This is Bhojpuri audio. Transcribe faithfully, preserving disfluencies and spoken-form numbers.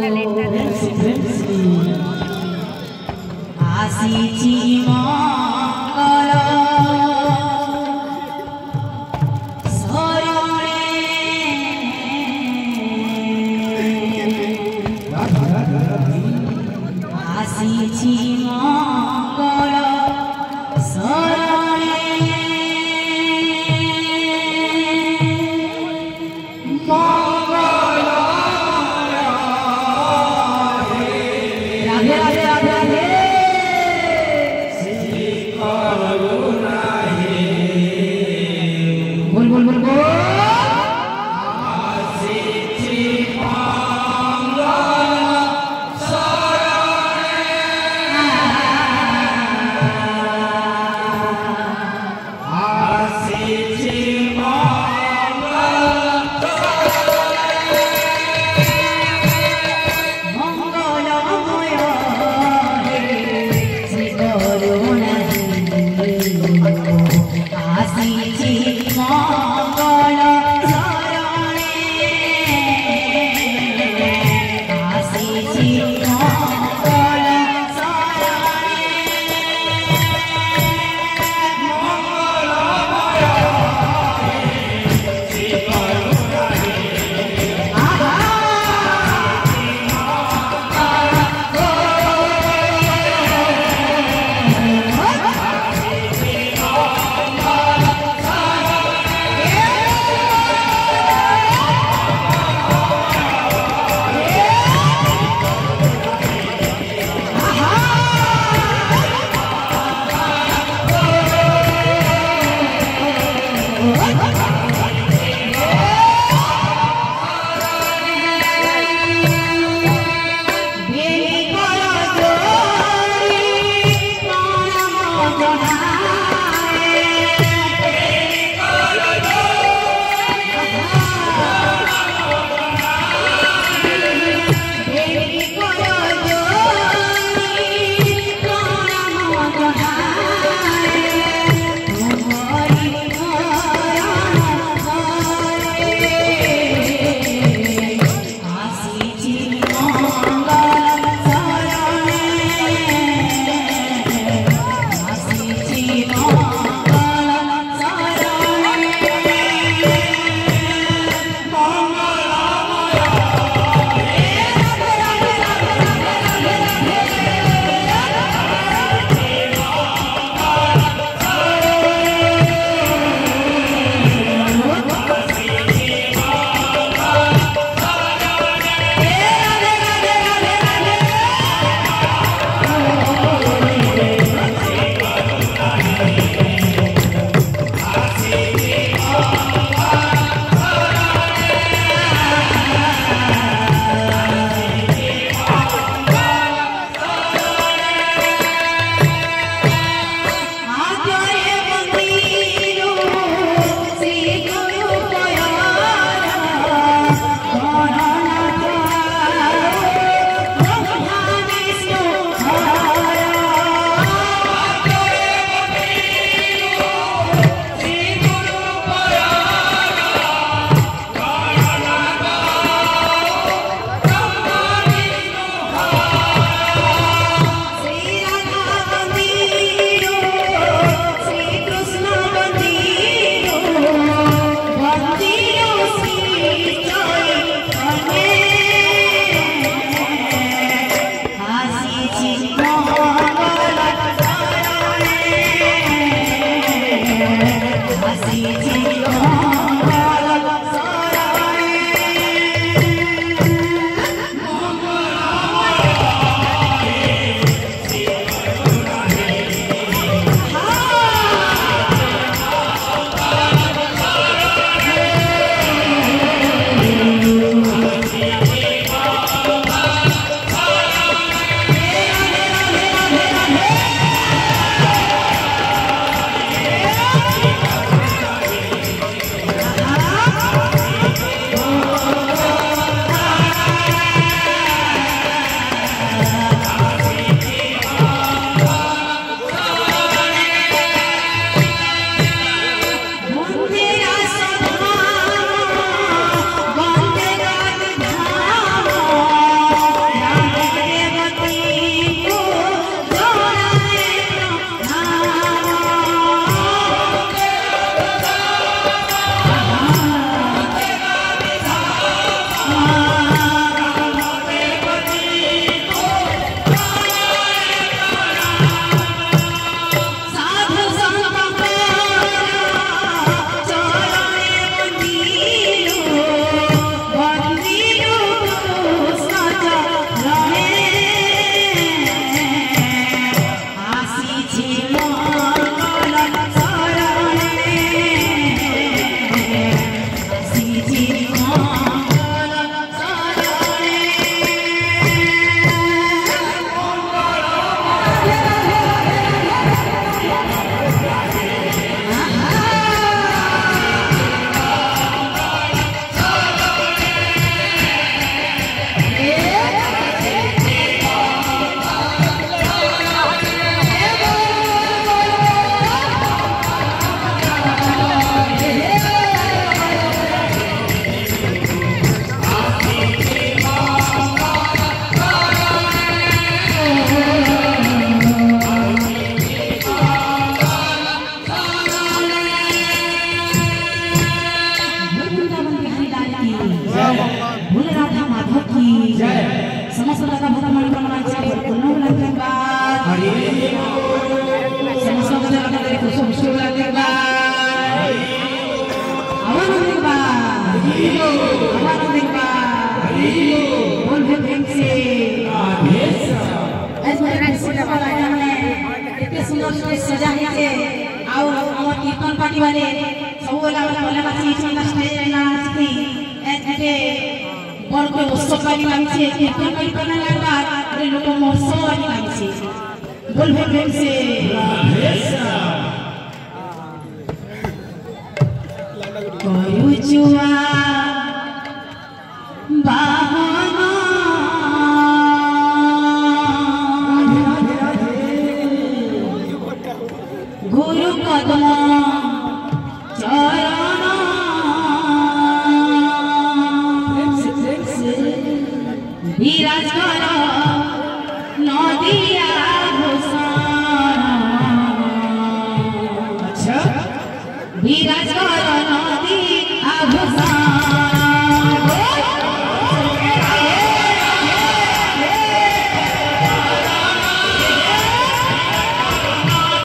আসিছি মঙ্গল শরণে আসিছি মঙ্গল শরণে মঙ্গল রাধে রাধে রাধে রাধে बोल बोल बोल बोल सदा भक्त मन मन चाहे कोनो लगन बा हरि समस्त जगत के कुसुम शिव लगन बा अवन लगन बा अवन लगन बा बोल बोल प्रेम से आदेश ऐसे ऐसे वाला हमने इतने सुंदर से सजा है और और कीर्तन पार्टी वाले सब वाला वाला माची चंदा स्टेज ना थी ऐसे बड़ को उत्सव वाली माची कीर्तन पार्टी करने लगा अरे लोग महोत्सव वाली माची बोल बोल प्रेम से कोई जुआ बाहना गुरु कदम चरण विराज कर नदिया भूषण अच्छा विराज कर